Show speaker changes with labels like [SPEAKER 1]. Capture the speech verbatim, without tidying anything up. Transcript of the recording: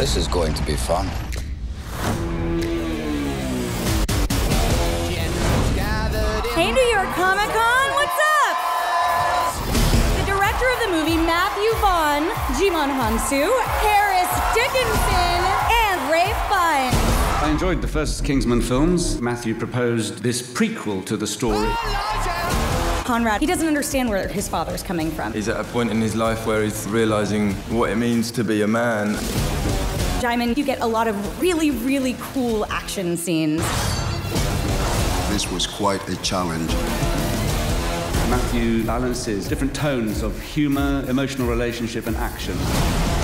[SPEAKER 1] This is going to be fun.
[SPEAKER 2] Hey, New York Comic Con, what's up? The director of the movie, Matthew Vaughn, Jimon Hansu, Harris Dickinson, and Ralph Fiennes.
[SPEAKER 3] I enjoyed the first Kingsman films. Matthew proposed this prequel to the story.
[SPEAKER 2] Conrad, he doesn't understand where his father's coming from.
[SPEAKER 4] He's at a point in his life where he's realizing what it means to be a man.
[SPEAKER 2] Jaimin, you get a lot of really, really cool action scenes.
[SPEAKER 5] This was quite a challenge.
[SPEAKER 3] Matthew balances different tones of humor, emotional relationship, and action.